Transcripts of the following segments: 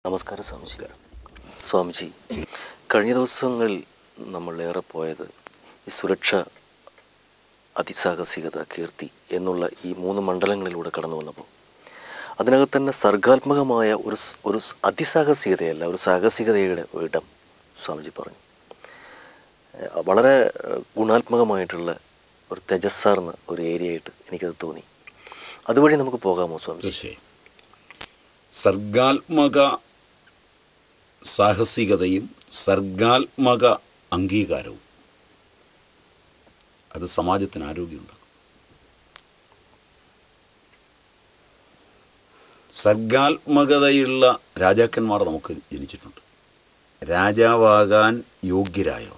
നമസ്കാരം സ്വാമിജി. സ്വാമിജി, കഴിഞ്ഞ ദിവസങ്ങളിൽ നമ്മളേറെ പോയത് ഈ സുരക്ഷ, അതിസാഹസികത, കീർത്തി എന്നുള്ള ഈ 3 മണ്ഡലങ്ങളിലൂടെ കടന്നു വന്നപ്പോൾ അതിനകത്ത് തന്നെ സർഗാത്മകമായ ഒരു അതിസാഹസികതയല്ല, ഒരു സാഹസികതയുടെ ഇടം സ്വാമിജി പറഞ്ഞു. വളരെ ഗുണാത്മകമായിട്ടുള്ള ഒരു തെജസ്സാർന്ന ഒരു ഏരിയ ആയിട്ട് എനിക്കത് തോന്നി. അതുവഴി നമുക്ക് പോകാമോ സ്വാമിജി? സർഗാത്മക സാഹസികതയും സർഗാത്മക അംഗീകാരവും അത് സമാജത്തിന് ആരോഗ്യമുണ്ടാക്കും. സർഗാത്മകതയുള്ള രാജാക്കന്മാർ നമുക്ക് ജനിച്ചിട്ടുണ്ട്. രാജാവാകാൻ യോഗ്യരായവർ.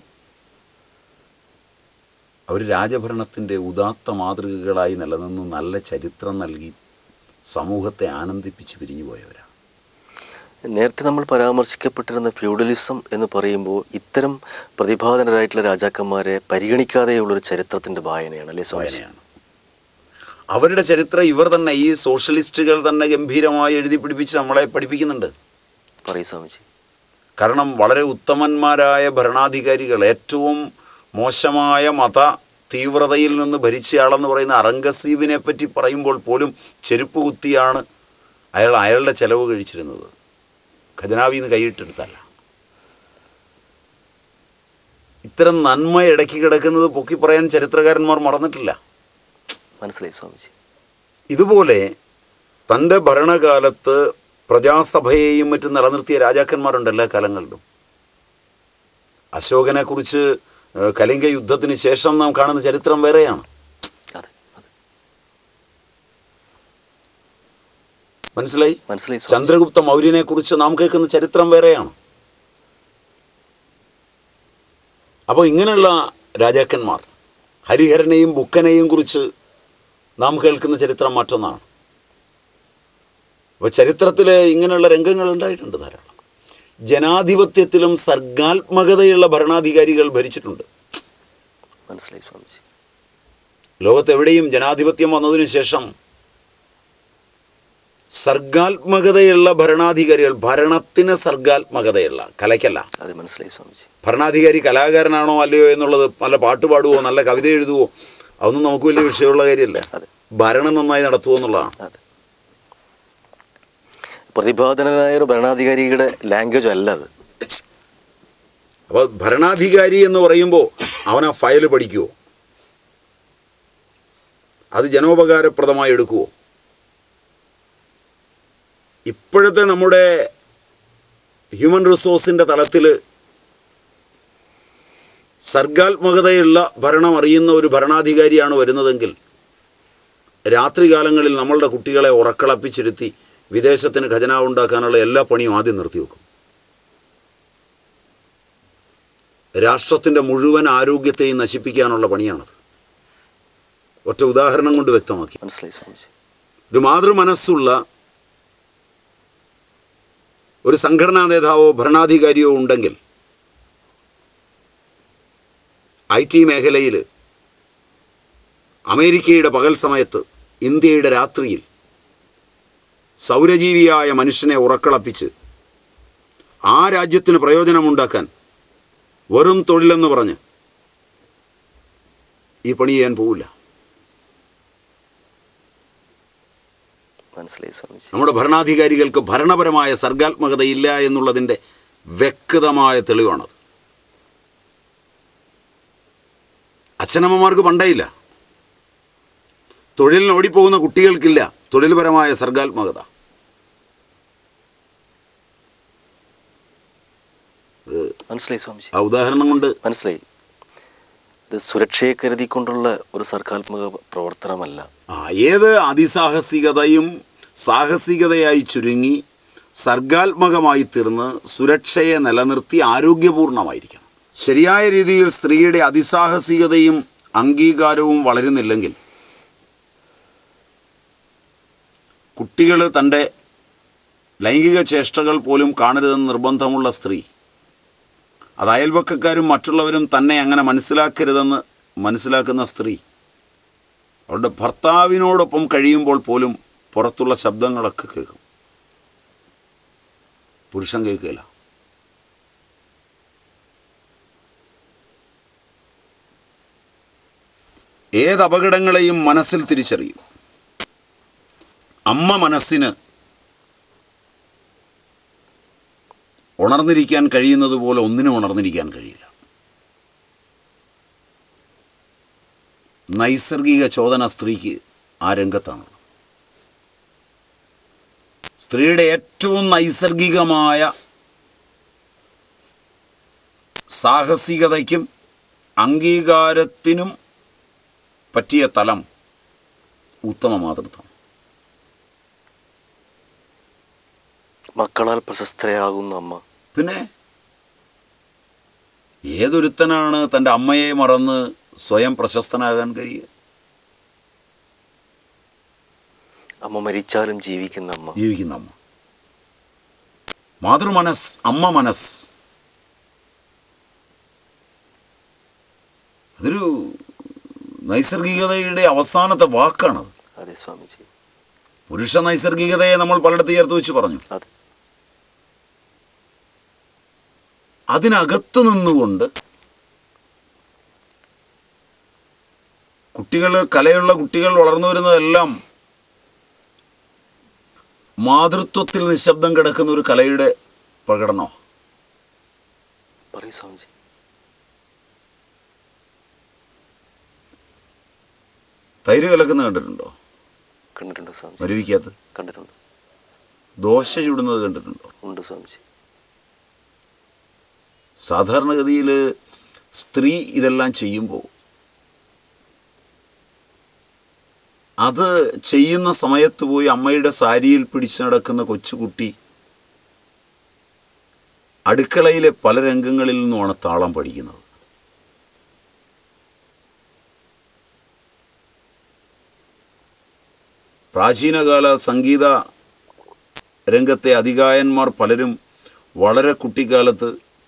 അവർ രാജഭരണത്തിൻ്റെ ഉദാത്ത മാതൃകകളായി നിലനിന്ന് നല്ല ചരിത്രം നൽകി സമൂഹത്തെ ആനന്ദിപ്പിച്ച് പിരിഞ്ഞു പോയവരാണ്. നേരത്തെ നമ്മൾ പരാമർശിക്കപ്പെട്ടിരുന്ന ഫ്യൂഡലിസം എന്ന് പറയുമ്പോൾ ഇത്തരം പ്രതിഭാധനരായിട്ടുള്ള രാജാക്കന്മാരെ പരിഗണിക്കാതെയുള്ളൊരു ചരിത്രത്തിൻ്റെ വായനയാണ് അല്ലേ വായനയാണ്. അവരുടെ ചരിത്രം ഇവർ തന്നെ, ഈ സോഷ്യലിസ്റ്റുകൾ തന്നെ ഗംഭീരമായി എഴുതി പിടിപ്പിച്ച് നമ്മളെ പഠിപ്പിക്കുന്നുണ്ട്. പറയൂ സ്വാമിജി. കാരണം വളരെ ഉത്തമന്മാരായ ഭരണാധികാരികൾ, ഏറ്റവും മോശമായ മത തീവ്രതയിൽ നിന്ന് ഭരിച്ചയാളെന്ന് പറയുന്ന ഔറംഗസീബിനെ പറ്റി പറയുമ്പോൾ പോലും ചെരുപ്പ് കുത്തിയാണ് അയാളുടെ ചെലവ് കഴിച്ചിരുന്നത്. ഖജനാവിൽ നിന്ന് കൈയിട്ടെടുത്തല്ല. ഇത്തരം നന്മ ഇടയ്ക്ക് കിടക്കുന്നത് പൊക്കി പറയാൻ ചരിത്രകാരന്മാർ മറന്നിട്ടില്ല. മനസ്സിലായി സ്വാമിജി. ഇതുപോലെ തൻ്റെ ഭരണകാലത്ത് പ്രജാസഭയെയും മറ്റും നിലനിർത്തിയ രാജാക്കന്മാരുണ്ട് എല്ലാ കാലങ്ങളിലും. അശോകനെക്കുറിച്ച് കലിംഗ യുദ്ധത്തിന് ശേഷം നാം കാണുന്ന ചരിത്രം വേറെയാണ്. മനസ്സിലായി. ചന്ദ്രഗുപ്ത മൗര്യനെ കുറിച്ച് നാം കേൾക്കുന്ന ചരിത്രം വേറെയാണ്. അപ്പോൾ ഇങ്ങനെയുള്ള രാജാക്കന്മാർ, ഹരിഹരനെയും ബുക്കനെയും കുറിച്ച് നാം കേൾക്കുന്ന ചരിത്രം മറ്റൊന്നാണ്. അപ്പോൾ ചരിത്രത്തിൽ ഇങ്ങനെയുള്ള രംഗങ്ങൾ ഉണ്ടായിട്ടുണ്ട് ധാരാളം. ജനാധിപത്യത്തിലും സർഗാത്മകതയുള്ള ഭരണാധികാരികൾ ഭരിച്ചിട്ടുണ്ട്. മനസ്സിലായി സ്വാമിജി. ലോകത്തെവിടെയും ജനാധിപത്യം വന്നതിന് ശേഷം സർഗാത്മകതയുള്ള ഭരണാധികാരികൾ, ഭരണത്തിന് സർഗാത്മകതയുള്ള, കലയ്ക്കല്ല. അത് മനസ്സിലായി സ്വാമിജി. ഭരണാധികാരി കലാകാരനാണോ അല്ലയോ എന്നുള്ളത്, നല്ല പാട്ട് പാടുവോ നല്ല കവിത എഴുതുവോ, അതൊന്നും നമുക്ക് വലിയ വിഷയമുള്ള കാര്യമല്ല. ഭരണം നന്നായി നടത്തുമോ എന്നുള്ളതാണ്. അതെ. പ്രതിഭാധനനായ ഒരു ഭരണാധികാരിയുടെ ലാംഗ്വേജ് അല്ല അത്. അപ്പോൾ ഭരണാധികാരി എന്ന് പറയുമ്പോൾ അവൻ ആ ഫയൽ പഠിക്കുമോ, അത് ജനോപകാരപ്രദമായി എടുക്കുമോ? ഇപ്പോഴത്തെ നമ്മുടെ ഹ്യൂമൻ റിസോഴ്സിൻ്റെ തലത്തിൽ സർഗാത്മകതയുള്ള ഭരണം അറിയുന്ന ഒരു ഭരണാധികാരിയാണ് വരുന്നതെങ്കിൽ രാത്രികാലങ്ങളിൽ നമ്മളുടെ കുട്ടികളെ ഉറക്കളപ്പിച്ചിരുത്തി വിദേശത്തിന് ഖജനാവ് ഉണ്ടാക്കാനുള്ള എല്ലാ പണിയും ആദ്യം നിർത്തിവെക്കും. രാഷ്ട്രത്തിൻ്റെ മുഴുവൻ ആരോഗ്യത്തെയും നശിപ്പിക്കാനുള്ള പണിയാണത്. ഒറ്റ ഉദാഹരണം കൊണ്ട് വ്യക്തമാക്കി. മനസ്സിലായി സ്വാമിജി. ഒരു മാതൃമനസ്സുള്ള ഒരു സംഘടനാ നേതാവോ ഭരണാധികാരിയോ ഉണ്ടെങ്കിൽ IT മേഖലയിൽ അമേരിക്കയുടെ പകൽ സമയത്ത്, ഇന്ത്യയുടെ രാത്രിയിൽ സൗരജീവിയായ മനുഷ്യനെ ഉറക്കളപ്പിച്ച് ആ രാജ്യത്തിന് പ്രയോജനമുണ്ടാക്കാൻ വെറും തൊഴിലെന്ന് പറഞ്ഞ് ഈ പണി ചെയ്യാൻ പോവില്ല. മനസ്സിലായി സ്വാമിജി. നമ്മുടെ ഭരണാധികാരികൾക്ക് ഭരണപരമായ സർഗാത്മകതയില്ല എന്നുള്ളതിൻ്റെ വ്യക്തമായ തെളിവാണത്. അച്ഛനമ്മമാർക്ക് പണ്ടേയില്ല. തൊഴിലിന് ഓടിപ്പോകുന്ന കുട്ടികൾക്കില്ല തൊഴിൽപരമായ സർഗാത്മകത. മനസ്സിലായി സ്വാമിജി. ആ ഉദാഹരണം കൊണ്ട് മനസ്സിലായി. ഇത് സുരക്ഷയെ കരുതിക്കൊണ്ടുള്ള ഒരു സർഗാത്മക പ്രവർത്തനമല്ല. ഏത് അതിസാഹസികതയും സാഹസികതയായി ചുരുങ്ങി സർഗാത്മകമായി തീർന്ന് സുരക്ഷയെ നിലനിർത്തി ആരോഗ്യപൂർണമായിരിക്കണം. ശരിയായ രീതിയിൽ സ്ത്രീയുടെ അതിസാഹസികതയും അംഗീകാരവും വളരുന്നില്ലെങ്കിൽ കുട്ടികൾ തൻ്റെ ലൈംഗിക ചേഷ്ടകൾ പോലും കാണരുതെന്ന് നിർബന്ധമുള്ള സ്ത്രീ, അത് അയൽവക്കക്കാരും മറ്റുള്ളവരും തന്നെ അങ്ങനെ മനസ്സിലാക്കരുതെന്ന് മനസ്സിലാക്കുന്ന സ്ത്രീ, അവരുടെ ഭർത്താവിനോടൊപ്പം കഴിയുമ്പോൾ പോലും പുറത്തുള്ള ശബ്ദങ്ങളൊക്കെ കേൾക്കും. പുരുഷൻ കേൾക്കുകയില്ല. ഏത് അപകടങ്ങളെയും മനസ്സിൽ തിരിച്ചറിയും. അമ്മ മനസ്സിന് ഉണർന്നിരിക്കാൻ കഴിയുന്നത് പോലെ ഒന്നിനും ഉണർന്നിരിക്കാൻ കഴിയില്ല. നൈസർഗിക ചോദന സ്ത്രീക്ക് ആ രംഗത്താണ്. സ്ത്രീയുടെ ഏറ്റവും നൈസർഗികമായ സാഹസികതയ്ക്കും അംഗീകാരത്തിനും പറ്റിയ തലം ഉത്തമ മാതൃത്വം. മക്കളാൽ പ്രശസ്തയാകുന്ന അമ്മ. പിന്നെ ഏതൊരുത്തനാണ് തൻ്റെ അമ്മയെ മറന്ന് സ്വയം പ്രശസ്തനാകാൻ കഴിയുക? അമ്മ മരിച്ചാലും ജീവിക്കുന്ന അമ്മ. ജീവിക്കുന്ന അമ്മ. മാതൃമനസ്, അമ്മ മനസ്, അതൊരു നൈസർഗികതയുടെ അവസാനത്തെ വാക്കാണത്. അതെ സ്വാമിജി. പുരുഷ നൈസർഗികതയെ നമ്മൾ പലയിടത്ത് ചേർത്ത് വെച്ച് പറഞ്ഞു. അതെ. അതിനകത്ത് നിന്നുകൊണ്ട് കുട്ടികൾ, കലയുള്ള കുട്ടികൾ വളർന്നു വരുന്നതെല്ലാം മാതൃത്വത്തിൽ നിശബ്ദം കിടക്കുന്ന ഒരു കലയുടെ പ്രകടനമാണ്. പറയൂ സ്വാമിജി. തൈര് കലക്കുന്നത് കണ്ടിട്ടുണ്ടോ? കണ്ടിട്ടുണ്ട് സ്വാമിജി. മരുവിക്കകത്ത് കണ്ടിട്ടുണ്ട്. ദോശ ചുടുന്നത് കണ്ടിട്ടുണ്ടോ? ഉണ്ട് സ്വാമിജി. സാധാരണഗതിയിൽ സ്ത്രീ ഇതെല്ലാം ചെയ്യുമ്പോൾ അത് ചെയ്യുന്ന സമയത്ത് പോയി അമ്മയുടെ സാരിയിൽ പിടിച്ചു നടക്കുന്ന കൊച്ചുകുട്ടി അടുക്കളയിലെ പല രംഗങ്ങളിൽ നിന്നുമാണ് താളം പഠിക്കുന്നത്. പ്രാചീനകാല സംഗീത രംഗത്തെ അതികായന്മാർ പലരും വളരെ കുട്ടിക്കാലത്ത്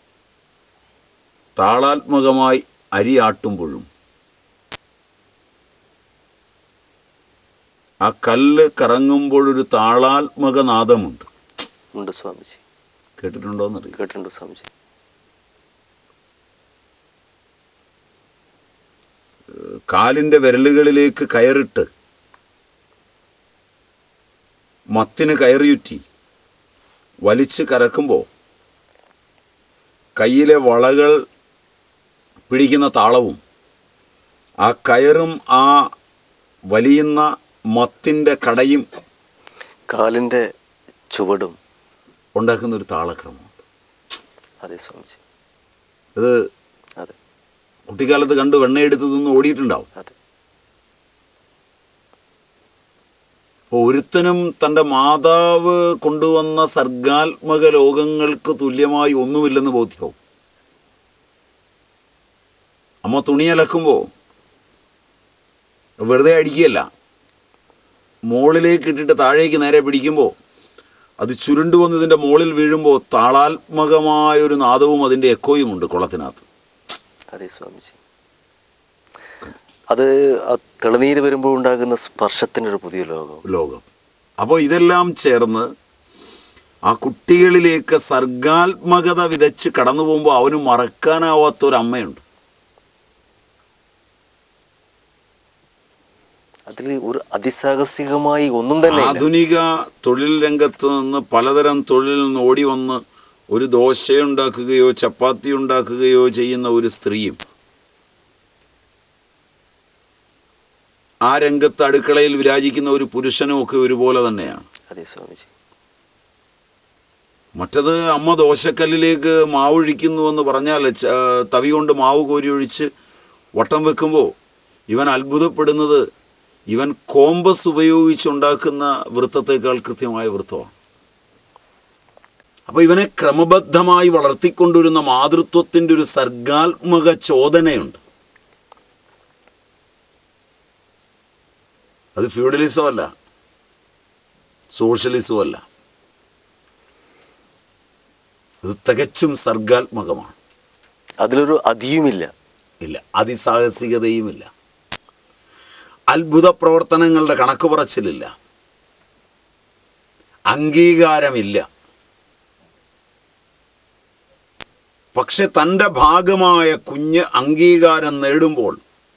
താളാത്മകമായി അരിയാട്ടുമ്പോഴും ആ കല്ല് കറങ്ങുമ്പോഴൊരു താളാത്മക നാദമുണ്ട്. ഉണ്ട് സ്വാമിജി. കേട്ടിട്ടുണ്ടോന്നറിയാം. കേട്ടിട്ടുണ്ട് സ്വാമിജി. കാലിൻ്റെ വിരലുകളിലേക്ക് കയറിട്ട് മത്തിന് കയറിയുറ്റി വലിച്ച് കറക്കുമ്പോൾ കയ്യിലെ വളകൾ പിടിക്കുന്ന താളവും ആ കയറും ആ വലിയുന്ന മത്തിൻ്റെ കടയും കാലിൻ്റെ ചുവടും ഉണ്ടാക്കുന്നൊരു താളക്രമമുണ്ട്. അതെ സ്വാമിജി. ഇത് അതെ കുട്ടിക്കാലത്ത് കണ്ട് വെണ്ണയെടുത്ത് നിന്ന് ഓടിയിട്ടുണ്ടാവും. അതെ. അപ്പോൾ ഒരുത്തനും തൻ്റെ മാതാവ് കൊണ്ടുവന്ന സർഗാത്മക ലോകങ്ങൾക്ക് തുല്യമായി ഒന്നുമില്ലെന്ന് ബോധ്യവും. അമ്മ തുണി അലക്കുമ്പോൾ വെറുതെ അടിക്കുകയല്ല, മുകളിലേക്ക് ഇട്ടിട്ട് താഴേക്ക് നേരെ പിടിക്കുമ്പോൾ അത് ചുരുണ്ടു വന്നതിൻ്റെ മുകളിൽ വീഴുമ്പോൾ താളാത്മകമായൊരു നാദവും അതിൻ്റെ എക്കോയുമുണ്ട് കുളത്തിനകത്ത്. അതെ സ്വാമിജി. അത് തെളിനീര് വരുമ്പോൾ ഉണ്ടാകുന്ന സ്പർശത്തിൻ്റെ ഒരു പുതിയ ലോകം. അപ്പോൾ ഇതെല്ലാം ചേർന്ന് ആ കുട്ടികളിലേക്ക് സർഗാത്മകത വിതച്ച് കടന്നു പോകുമ്പോൾ അവന് മറക്കാനാവാത്തൊരമ്മയുണ്ട്. അതിൽ ഒരു അതിസാഹസികമായി ഒന്നും തന്നെ. ആധുനിക തൊഴിൽ രംഗത്ത് നിന്ന് പലതരം തൊഴിലിൽ നിന്ന് ഓടി വന്ന് ഒരു ദോശയുണ്ടാക്കുകയോ ചപ്പാത്തി ഉണ്ടാക്കുകയോ ചെയ്യുന്ന ഒരു സ്ത്രീയും ആ രംഗത്ത് അടുക്കളയിൽ വിരാജിക്കുന്ന ഒരു പുരുഷനും ഒക്കെ ഒരുപോലെ തന്നെയാണ്. അതെ സ്വാമിജി. മറ്റത് അമ്മ ദോശക്കല്ലിലേക്ക് മാവൊഴിക്കുന്നുവെന്ന് പറഞ്ഞാൽ തവി കൊണ്ട് മാവ് കോരി ഒഴിച്ച് വട്ടം വെക്കുമ്പോൾ ഇവൻ അത്ഭുതപ്പെടുന്നത് ഇവൻ കോമ്പസ് ഉപയോഗിച്ചുണ്ടാക്കുന്ന വൃത്തത്തേക്കാൾ കൃത്യമായ വൃത്തമാണ്. അപ്പോൾ ഇവനെ ക്രമബദ്ധമായി വളർത്തിക്കൊണ്ടുവരുന്ന മാതൃത്വത്തിൻ്റെ ഒരു സർഗാത്മക ചോദനയുണ്ട്. അത് ഫ്യൂഡലിസം അല്ല, സോഷ്യലിസം അല്ല, അത് തികച്ചും സർഗാത്മകമാണ്. അതിലൊരു അതിയുമില്ല. ഇല്ല, അതിസാഹസികതയുമില്ല, അത്ഭുത പ്രവർത്തനങ്ങളുടെ കണക്ക് പറച്ചിലില്ല, അംഗീകാരമില്ല. പക്ഷെ തൻ്റെ ഭാഗമായ കുഞ്ഞ് അംഗീകാരം നേടുമ്പോൾ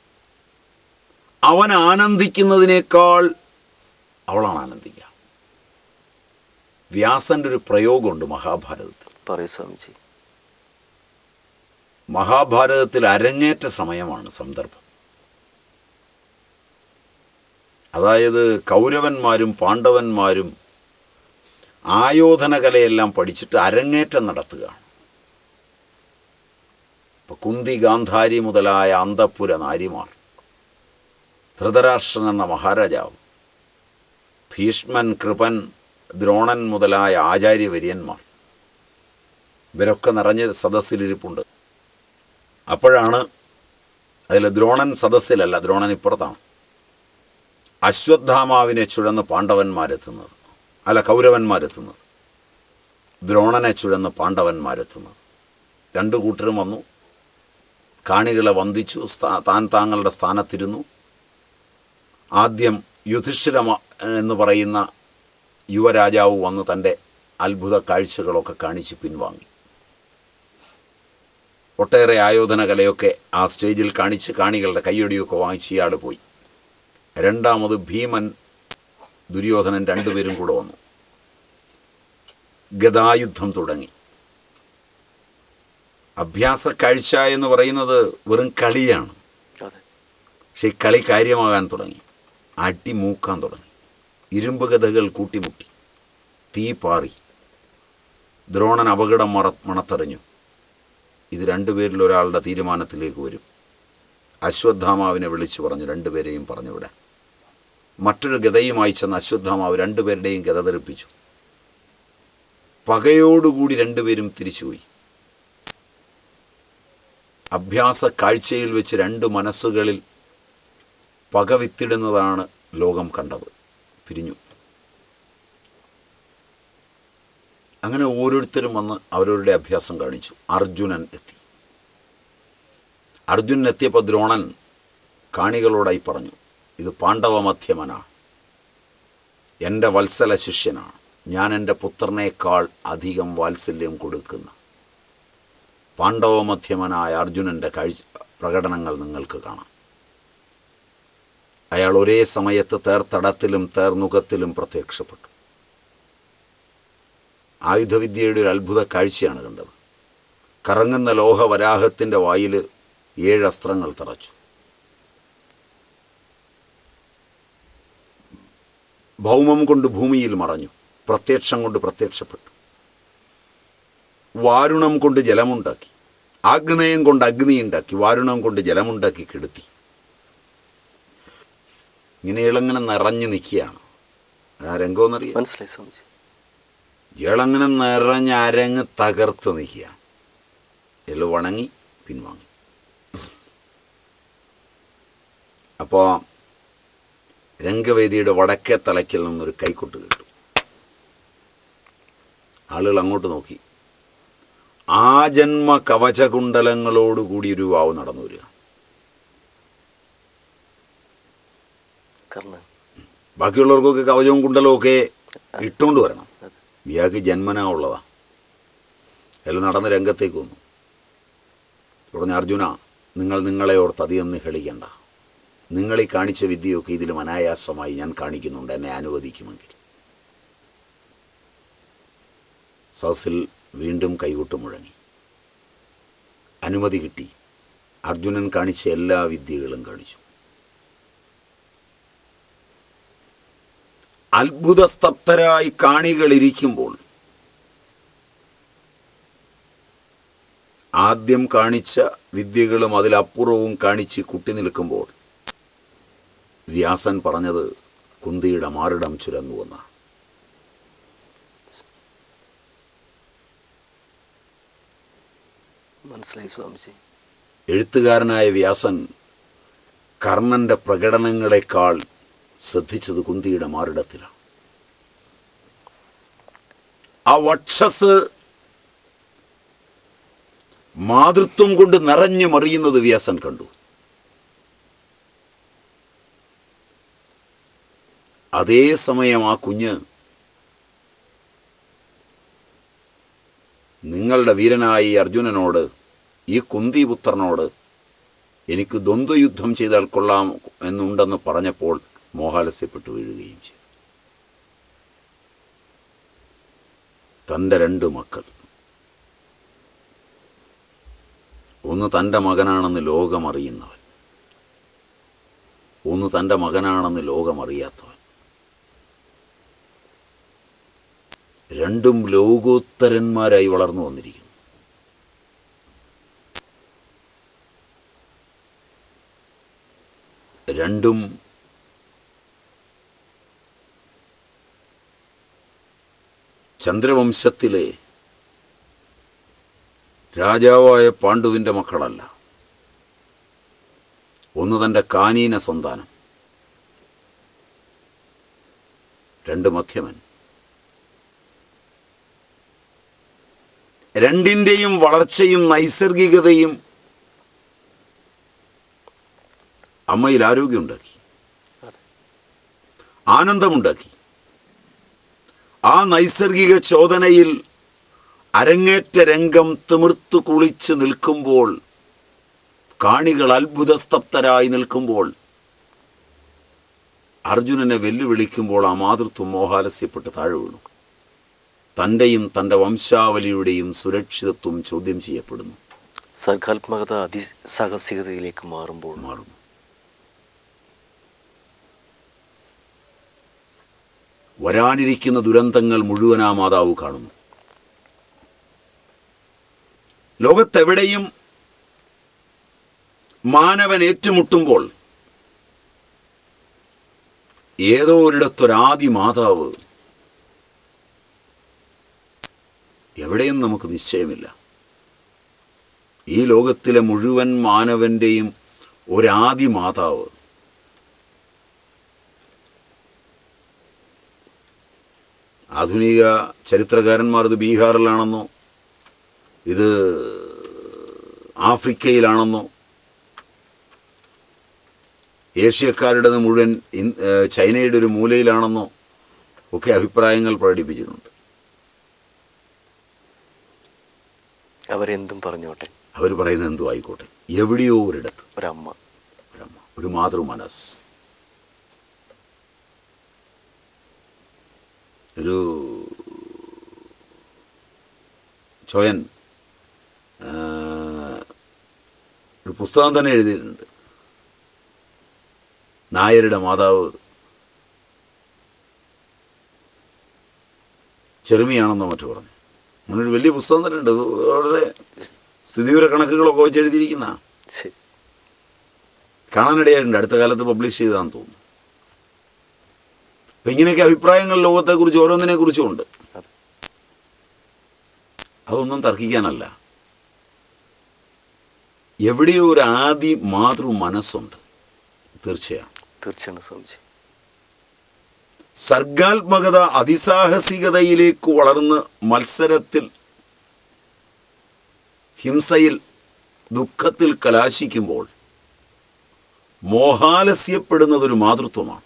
അവൻ ആനന്ദിക്കുന്നതിനേക്കാൾ അവളാണ് ആനന്ദിക്കുക. വ്യാസൻ്റെ ഒരു പ്രയോഗമുണ്ട് മഹാഭാരതത്തിൽ. പറയൂ സ്വാമിജി. മഹാഭാരതത്തിൽ അരങ്ങേറ്റ സമയമാണ് സന്ദർഭം. അതായത് കൗരവന്മാരും പാണ്ഡവന്മാരും ആയോധന കലയെല്ലാം പഠിച്ചിട്ട് അരങ്ങേറ്റം നടത്തുകയാണ്. ഇപ്പം കുന്തി, ഗാന്ധാരി മുതലായ അന്തഃപുര നാരിമാർ, ധൃതരാഷ്ട്രൻ എന്ന മഹാരാജാവ്, ഭീഷ്മൻ, കൃപൻ, ദ്രോണൻ മുതലായ ആചാര്യവര്യന്മാർ, ഇവരൊക്കെ നിറഞ്ഞ സദസ്സിലിരിപ്പുണ്ട്. അപ്പോഴാണ് അതിൽ ദ്രോണൻ സദസ്സിലല്ല, ദ്രോണൻ ഇപ്പുറത്താണ്. അശ്വത്ഥാമാവിനെ ചുഴന്ന് പാണ്ഡവന്മാരെത്തുന്നത്, അല്ല കൗരവന്മാരെത്തുന്നത്, ദ്രോണനെ ചുഴന്ന് പാണ്ഡവന്മാരെത്തുന്നത്. രണ്ടു കൂട്ടരും വന്നു, കാണികളെ വന്ദിച്ചു, താങ്കളുടെ സ്ഥാനത്തിരുന്നു. ആദ്യം യുധിഷ്ഠിര എന്ന് പറയുന്ന യുവരാജാവ് വന്ന് തൻ്റെ അത്ഭുത കാഴ്ചകളൊക്കെ കാണിച്ച് പിൻവാങ്ങി. ഒട്ടേറെ ആയോധന കലയൊക്കെ ആ സ്റ്റേജിൽ കാണിച്ച് കാണികളുടെ കയ്യടിയൊക്കെ വാങ്ങിച്ച് ഇയാൾ പോയി. രണ്ടാമത് ഭീമൻ, ദുര്യോധനൻ രണ്ടുപേരും കൂടെ വന്നു. ഗദായുദ്ധം തുടങ്ങി. അഭ്യാസ കാഴ്ച എന്ന് പറയുന്നത് വെറും കളിയാണ്. പക്ഷെ ഈ കളി കാര്യമാകാൻ തുടങ്ങി. അടി മൂക്കാൻ തുടങ്ങി. ഇരുമ്പ് ഗദകൾ കൂട്ടിമുട്ടി, തീ പാറി. ദ്രോണൻ അപകടം മണത്തറിഞ്ഞു. ഇത് രണ്ടുപേരിൽ ഒരാളുടെ തീരുമാനത്തിലേക്ക് വരും. അശ്വത്ഥാമാവിനെ വിളിച്ചു പറഞ്ഞു രണ്ടുപേരെയും പറഞ്ഞുവിടാൻ. മറ്റൊരു ഗദയുമായി ചെന്ന് അശ്വത്ഥാമാവ് രണ്ടുപേരുടെയും ഗദ തെറിപ്പിച്ചു. പകയോടുകൂടി രണ്ടുപേരും തിരിച്ചുപോയി. അഭ്യാസ കാഴ്ചയിൽ വെച്ച് രണ്ട് മനസ്സുകളിൽ പക വിത്തിടുന്നതാണ് ലോകം കണ്ടത്. പിരിഞ്ഞു. അങ്ങനെ ഓരോരുത്തരും വന്ന് അവരവരുടെ അഭ്യാസം കാണിച്ചു. അർജുനൻ എത്തി. അർജുനൻ എത്തിയപ്പോൾ ദ്രോണൻ കാണികളോടായി പറഞ്ഞു, ഇത് പാണ്ഡവമധ്യമനാണ്, എൻ്റെ വത്സല ശിഷ്യനാണ്. ഞാൻ എൻ്റെ പുത്രനേക്കാൾ അധികം വാത്സല്യം കൊടുക്കുന്ന പാണ്ഡവമധ്യമനായ അർജുനൻ്റെ പ്രകടനങ്ങൾ നിങ്ങൾക്ക് കാണാം. അയാൾ ഒരേ സമയത്ത് തേർത്തടത്തിലും തേർനുഖത്തിലും പ്രത്യക്ഷപ്പെട്ടു. ആയുധവിദ്യയുടെ ഒരു അത്ഭുത കാഴ്ചയാണ് കണ്ടത്. കറങ്ങുന്ന ലോഹവരാഹത്തിൻ്റെ വായിൽ 7 അസ്ത്രങ്ങൾ തറച്ചു. ഭൗമം കൊണ്ട് ഭൂമിയിൽ മറഞ്ഞു. പ്രത്യക്ഷം കൊണ്ട് പ്രത്യക്ഷപ്പെട്ടു. വാരുണം കൊണ്ട് ജലമുണ്ടാക്കി. ആഗ്നേയം കൊണ്ട് അഗ്നിയുണ്ടാക്കി. വാരുണം കൊണ്ട് ജലമുണ്ടാക്കി കെടുത്തി. ഇങ്ങനെ ഇളങ്ങനെ നിറഞ്ഞു നിൽക്കുകയാണ്. ആ രംഗമെന്നറിയാം. മനസ്സിലായി സ്വാമിജി. ഇളങ്ങനെ നിറഞ്ഞ് അരങ്ങ് തകർത്ത് നിൽക്കുകയാണ്. എളു വണങ്ങി പിൻവാങ്ങി. അപ്പോൾ രംഗവേദിയുടെ വടക്കേ തലയ്ക്കിൽ നിന്നൊരു കൈക്കൊട്ട് കിട്ടും. ആളുകൾ അങ്ങോട്ട് നോക്കി. ആ ജന്മ കവചകുണ്ടലങ്ങളോടുകൂടി ഒരു യുവാവ് നടന്നു വരിക. ബാക്കിയുള്ളവർക്കൊക്കെ കവചവും കുണ്ടലവും ഒക്കെ ഇട്ടുകൊണ്ട് വരണം. ഇയാൾക്ക് ജന്മനാ ഉള്ളതാ. അയാൾ നടന്ന് രംഗത്തേക്ക് വന്നു. പറഞ്ഞ, അർജുന, നിങ്ങൾ നിങ്ങളെ ഓർത്ത് അധികം നിഹളിക്കണ്ട. നിങ്ങളീ കാണിച്ച വിദ്യയൊക്കെ ഇതിലും അനായാസമായി ഞാൻ കാണിക്കുന്നുണ്ട്, എന്നെ അനുവദിക്കുമെങ്കിൽ. സദസ്സിൽ വീണ്ടും കൈകൊട്ട് മുഴങ്ങി. അനുമതി കിട്ടി. അർജുനൻ കാണിച്ച എല്ലാ വിദ്യകളും കാണിച്ചു. അത്ഭുതസ്തബ്ധരായി കാണികളിരിക്കുമ്പോൾ ആദ്യം കാണിച്ച വിദ്യകളും അതിലപ്പുറവും കാണിച്ച് കുട്ടി നിൽക്കുമ്പോൾ വ്യാസൻ പറഞ്ഞത് കുന്തിയുടെ മാറിടം ചുരന്നുവെന്ന. മനസ്സിലായി സ്വാമിജി. എഴുത്തുകാരനായ വ്യാസൻ കർണൻ്റെ പ്രകടനങ്ങളെക്കാൾ ശ്രദ്ധിച്ചത് കുന്തിയുടെ മാറിടത്തിലാണ്. ആ വക്ഷസ് മാതൃത്വം കൊണ്ട് നിറഞ്ഞു മറിയുന്നത് വ്യാസൻ കണ്ടു. അതേസമയം ആ കുഞ്ഞ് നിങ്ങളുടെ വീരനായ ഈ അർജുനനോട്, ഈ കുന്തിപുത്രനോട് എനിക്ക് ദ്വന്ദ്വയുദ്ധം ചെയ്താൽ കൊള്ളാം എന്നുണ്ടെന്ന് പറഞ്ഞപ്പോൾ മോഹാലസ്യപ്പെട്ടു വീഴുകയും ചെയ്തു. തൻ്റെ 2 മക്കൾ, ഒന്ന് തൻ്റെ മകനാണെന്ന് ലോകമറിയുന്നവൻ, ഒന്ന് തൻ്റെ മകനാണെന്ന് ലോകമറിയാത്തവൻ, രണ്ടും ലോകോത്തരന്മാരായി വളർന്നു വന്നിരിക്കുന്നു. രണ്ടും ചന്ദ്രവംശത്തിലെ രാജാവായ പാണ്ഡുവിൻ്റെ മക്കളല്ല. ഒന്ന് തൻ്റെ കാനീന സന്താനം, 2 മധ്യമൻ. രണ്ടിൻ്റെയും വളർച്ചയും നൈസർഗികതയും അമ്മയിൽ ആരോഗ്യമുണ്ടാക്കി, ആനന്ദമുണ്ടാക്കി. ആ നൈസർഗിക ചോദനയിൽ അരങ്ങേറ്റ രംഗം തിമിർത്തു കുളിച്ച് നിൽക്കുമ്പോൾ, കാണികൾ അത്ഭുതസ്തബ്ധരായി നിൽക്കുമ്പോൾ, അർജുനനെ വെല്ലുവിളിക്കുമ്പോൾ ആ മാതൃത്വം മോഹാലസ്യപ്പെട്ട് താഴെ വീണു. തൻ്റെയും തൻ്റെ വംശാവലിയുടെയും സുരക്ഷിതത്വം ചോദ്യം ചെയ്യപ്പെടുന്നു. സർഗാത്മകത അതിസാഹസികതയിലേക്ക് മാറുന്നു. വരാനിരിക്കുന്ന ദുരന്തങ്ങൾ മുഴുവൻ ആ മാതാവ് കാണുന്നു. ലോകത്തെവിടെയും മാനവൻ ഏറ്റുമുട്ടുമ്പോൾ ഏതോ ഒരിടത്തൊരാദി മാതാവ്, എവിടെയും നമുക്ക് നിശ്ചയമില്ല. ഈ ലോകത്തിലെ മുഴുവൻ മാനവൻ്റെയും ഒരാദി മാതാവ് ആധുനിക ചരിത്രകാരന്മാർ ഇത് ബീഹാറിലാണെന്നോ ഇത് ആഫ്രിക്കയിലാണെന്നോ ഏഷ്യക്കാരുടേത് മുഴുവൻ ചൈനയുടെ ഒരു മൂലയിലാണെന്നോ ഒക്കെ അഭിപ്രായങ്ങൾ പ്രകടിപ്പിച്ചിട്ടുണ്ട്. അവരെന്തും പറഞ്ഞോട്ടെ, അവർ പറയുന്നത് എന്തും ആയിക്കോട്ടെ, എവിടെയോ ഒരിടത്ത് ഒരമ്മ, ഒരു മാതൃ മനസ്സ്, ഒരു ചോയൻ ഒരു പുസ്തകം തന്നെ എഴുതിയിട്ടുണ്ട്. നായരുടെ മാതാവ് ചെറുമിയാണെന്നോ മറ്റു പറഞ്ഞു. അങ്ങനൊരു വലിയ പുസ്തകം തന്നെ ഉണ്ട്. വളരെ സ്ഥിതിവിവര കണക്കുകളൊക്കെ വെച്ച് എഴുതിയിരിക്കുന്ന കാണാനിടയായിട്ടുണ്ട്. അടുത്ത കാലത്ത് പബ്ലിഷ് ചെയ്താന്ന് തോന്നുന്നു. അപ്പം ഇങ്ങനെയൊക്കെ അഭിപ്രായങ്ങൾ ലോകത്തെക്കുറിച്ച് ഓരോന്നിനെക്കുറിച്ചും ഉണ്ട്. അതൊന്നും തർക്കിക്കാനല്ല. എവിടെയോ ഒരു ആദി മാതൃ മനസ്സുണ്ട്. തീർച്ചയാണ് സ്വാമിജി. സർഗാത്മകത അതിസാഹസികതയിലേക്ക് വളർന്ന് മത്സരത്തിൽ, ഹിംസയിൽ, ദുഃഖത്തിൽ കലാശിക്കുമ്പോൾ മോഹാലസ്യപ്പെടുന്നതൊരു മാതൃത്വമാണ്.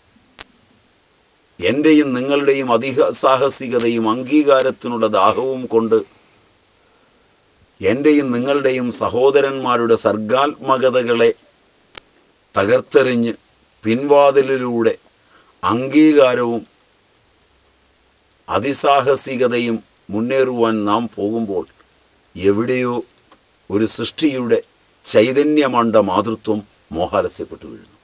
എൻ്റെയും നിങ്ങളുടെയും അതിസാഹസികതയും അംഗീകാരത്തിനുള്ള ദാഹവും കൊണ്ട് എൻ്റെയും നിങ്ങളുടെയും സഹോദരന്മാരുടെ സർഗാത്മകതകളെ തകർത്തെറിഞ്ഞ് പിൻവാതിലിലൂടെ അംഗീകാരവും അതിസാഹസികതയും മുന്നേറുവാൻ നാം പോകുമ്പോൾ എവിടെയോ ഒരു സൃഷ്ടിയുടെ ചൈതന്യമണ്ട മാതൃത്വം മോഹാലസ്യപ്പെട്ടു വീഴുന്നു.